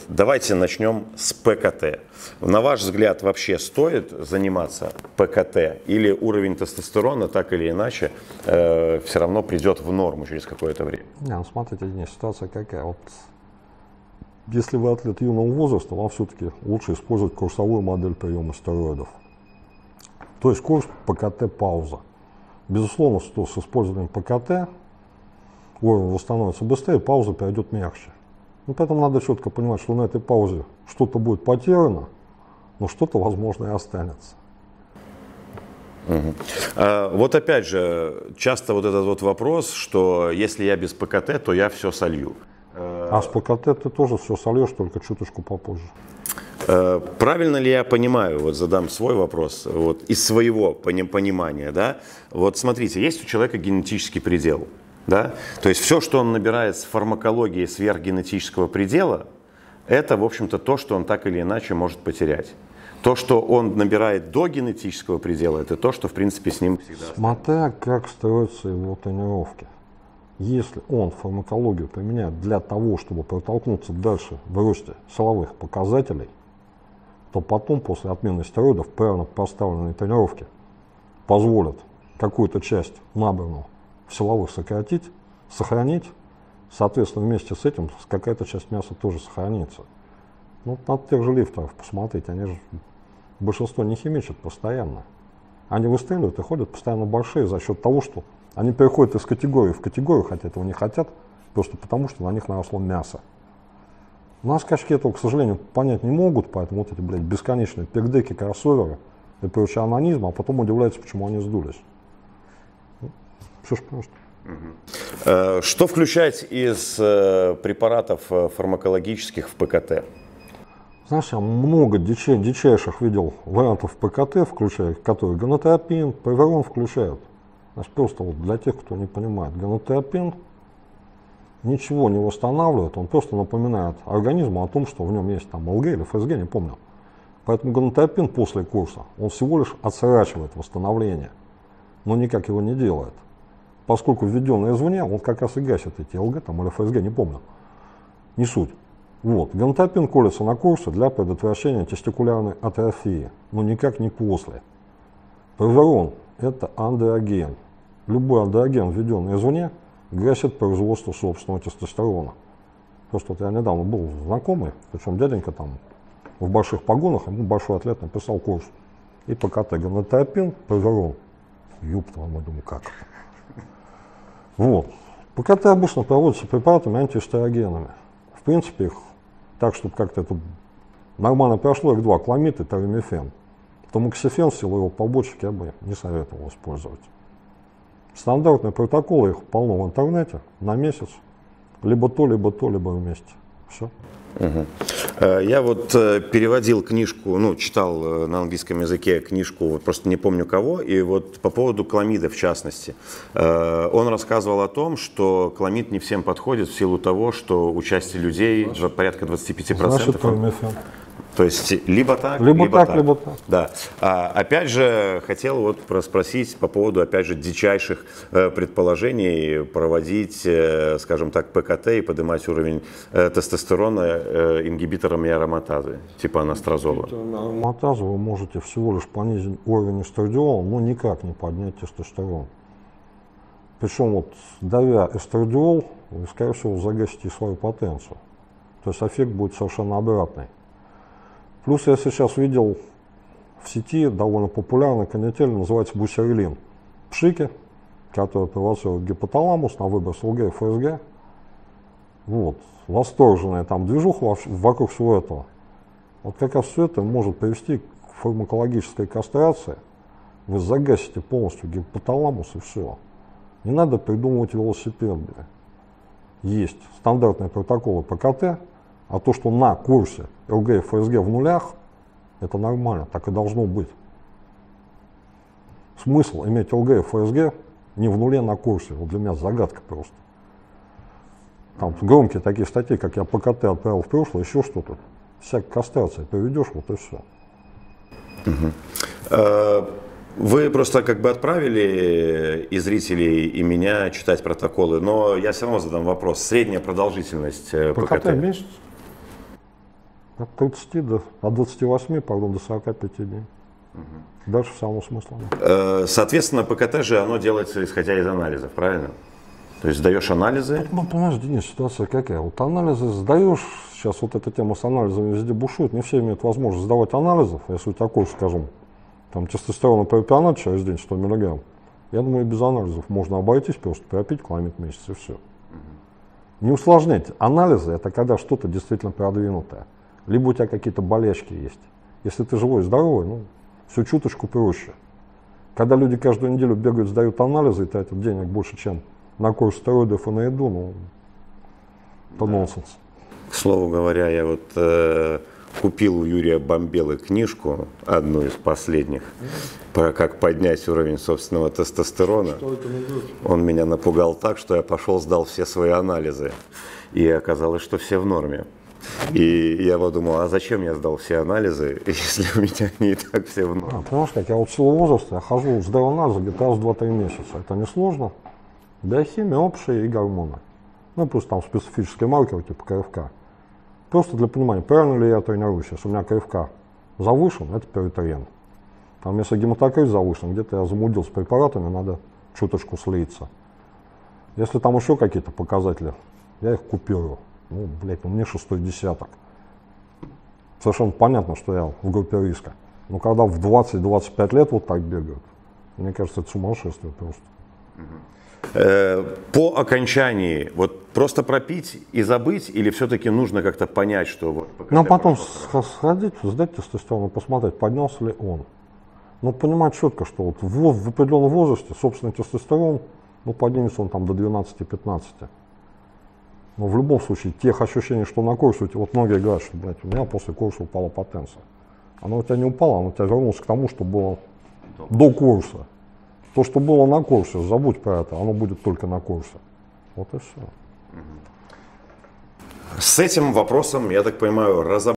давайте начнем с ПКТ. На ваш взгляд, вообще стоит заниматься ПКТ или уровень тестостерона так или иначе все равно придет в норму через какое-то время? Не, ну смотрите, Денис, ситуация какая. Вот, если вы атлет юного возраста, вам все-таки лучше использовать курсовую модель приема стероидов. То есть курс ПКТ-пауза. Безусловно, что с использованием ПКТ уровень восстановится быстрее, пауза перейдет мягче. Ну, поэтому надо четко понимать, что на этой паузе что-то будет потеряно, но что-то, возможно, и останется. Вот опять же, часто вот этот вот вопрос, что если я без ПКТ, то я все солью. А с ПКТ ты тоже все сольешь, только чуточку попозже. Правильно ли я понимаю, вот задам свой вопрос, вот из своего понимания, да, вот смотрите, есть у человека генетический предел, да, то есть все, что он набирает с фармакологии сверхгенетического предела, это, в общем-то, то, что он так или иначе может потерять. То, что он набирает до генетического предела, это то, что, в принципе, с ним всегда... Смотря как строятся его тренировки. Если он фармакологию применяет для того, чтобы протолкнуться дальше в росте силовых показателей, то потом, после отмены стероидов, правильно поставленные тренировки позволят какую-то часть набранную в силовых сократить, сохранить, соответственно, вместе с этим какая-то часть мяса тоже сохранится. Ну, от тех же лифтеров посмотрите, они же большинство не химичат постоянно. Они выстреливают и ходят постоянно большие за счет того, что они переходят из категории в категорию, хотя этого не хотят, просто потому что на них наросло мясо. У нас скачки этого, к сожалению, понять не могут, поэтому вот эти, блядь, бесконечные пердеки, кроссоверы и прочий анонизм, а потом удивляются, почему они сдулись. Ну, все ж просто. Что включать из препаратов фармакологических в ПКТ? Знаешь, я много дичайших видел вариантов ПКТ, включая, которые гонотропин, поверон включают. Значит, просто вот для тех, кто не понимает, гонотропин ничего не восстанавливает, он просто напоминает организму о том, что в нем есть там ЛГ или ФСГ, не помню. Поэтому гонотропин после курса, он всего лишь отсрачивает восстановление, но никак его не делает. Поскольку введенный извне, он как раз и гасит эти ЛГ там, или ФСГ, не помню. Не суть. Вот. Гонотропин колется на курсе для предотвращения тестикулярной атрофии, но никак не после. Поверон – это андроген. Любой андроген, введенный извне, гасит производство собственного тестостерона. Просто вот я недавно был знакомый, причем дяденька там в больших погонах, ему большой атлет написал курс. И ПКТ гонотропин, поверон. Ёпта, я думаю, как это? Вот. ПКТ обычно проводится препаратами антиэстерогенами. В принципе, их так, чтобы как-то это нормально прошло, их два, кламид и таримифен. Тамоксифен, в силу его побочек, я бы не советовал использовать. Стандартные протоколы, их полно в интернете, на месяц. Либо то, либо вместе. Все. Я вот переводил книжку, ну, читал на английском языке книжку, вот просто не помню кого, и вот по поводу хламида в частности. Он рассказывал о том, что хламид не всем подходит в силу того, что у части людей порядка 25%. Значит, таримифен. То есть либо так, либо так. Да. Опять же, хотел вот спросить по поводу, опять же, дичайших предположений проводить, скажем так, ПКТ и поднимать уровень тестостерона ингибиторами ароматазы, типа анастрозола. Ароматазу вы можете всего лишь понизить уровень эстрадиола, но никак не поднять тестостерон. Причем вот давя эстрадиол, вы, скорее всего, загасите свою потенцию. То есть эффект будет совершенно обратный. Плюс я сейчас видел в сети довольно популярный канитель, называется бусерилин. Пшики, который провоцирует гипоталамус на выброс ЛГ и ФСГ. Вот. Восторженная там движуха вокруг всего этого. Вот как раз все это может привести к фармакологической кастрации. Вы загасите полностью гипоталамус и все. Не надо придумывать велосипед. Есть стандартные протоколы ПКТ. А то, что на курсе ЛГ и ФСГ в нулях, это нормально, так и должно быть. Смысл иметь ЛГ и ФСГ не в нуле на курсе, вот для меня загадка просто. Там громкие такие статьи, как я ПКТ отправил в прошлое, еще что-то. Всякая кастрация приведешь, вот и все. Вы просто как бы отправили и зрителей, и меня читать протоколы, но я все равно задам вопрос. Средняя продолжительность ПКТ? Месяц. От 30 от 28, пардон, до 45 дней. Дальше самого смысла нет. Соответственно, ПКТ же оно делается исходя из анализов, правильно? То есть сдаешь анализы. Ну, понимаешь, Денис, ситуация какая? Вот анализы сдаешь, сейчас вот эта тема с анализами везде бушует, не все имеют возможность сдавать анализов. Если у тебя курс, скажем, там тестостерона пропионат через день 100 миллиграмм, я думаю, без анализов можно обойтись, просто пропить кламид месяц и все. Не усложняйте. Анализы — это когда что-то действительно продвинутое. Либо у тебя какие-то болячки есть. Если ты живой и здоровый, ну, все чуточку проще. Когда люди каждую неделю бегают, сдают анализы и тратят денег больше, чем на курс стероидов и на еду, ну, это нонсенс. К слову говоря, я вот купил у Юрия Бомбелы книжку, одну из последних, про как поднять уровень собственного тестостерона. Он меня напугал так, что я пошел, сдал все свои анализы. И оказалось, что все в норме. И я подумал, а зачем я сдал все анализы, если у меня они и так все в норме? Понимаешь, как я вот в силу возраста, я хожу, сдаю анализы где-то раз в 2-3 месяца. Это несложно. Биохимия, общая и гормоны. Ну, плюс там специфические маркеры, типа КФК. Просто для понимания, правильно ли я тренируюсь. Если у меня КФК завышен, это перитоен. Там, если гематокрит завышен, где-то я замудил с препаратами, надо чуточку слиться. Если там еще какие-то показатели, я их купирую. Ну, блядь, мне 6-й десяток. Совершенно понятно, что я в группе риска. Но когда в 20-25 лет вот так бегают, мне кажется, это сумасшествие просто. По окончании, вот просто пропить и забыть, или все-таки нужно как-то понять, что вот... Ну, а потом сходить, сдать тестостерон и посмотреть, поднялся ли он. Ну, понимать четко, что вот в определенном возрасте собственный тестостерон, ну, поднимется он там до 12-15. Но в любом случае, тех ощущений, что на курсе, вот многие говорят, что, блядь, у меня после курса упала потенция. Она у тебя не упала, она у тебя вернулась к тому, что было до курса. То, что было на курсе, забудь про это, оно будет только на курсе. Вот и все. С этим вопросом, я так понимаю, разобраться.